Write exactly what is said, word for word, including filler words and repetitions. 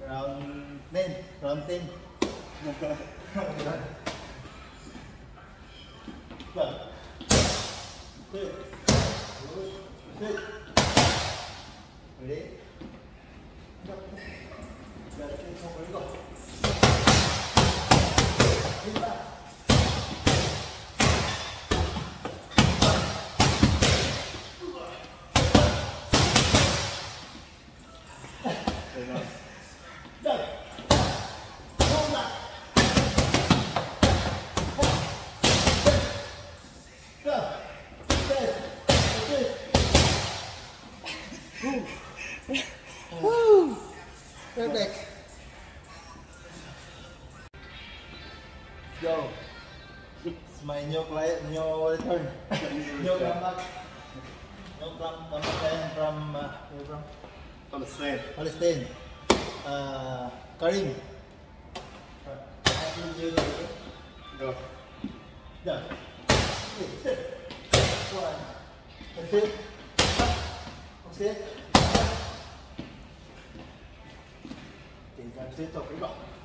round ten, round ten. Go. Good. Good. Good. Ready? Go. Go. Go. Go. Go. Woo! Perfect. Go. It's my new client, new return. New comeback. New comeback client from uh, where from? Palestine. Palestine. Uh, Karim. Go. Done. One. That's it. That's it. That's it. Okay, go.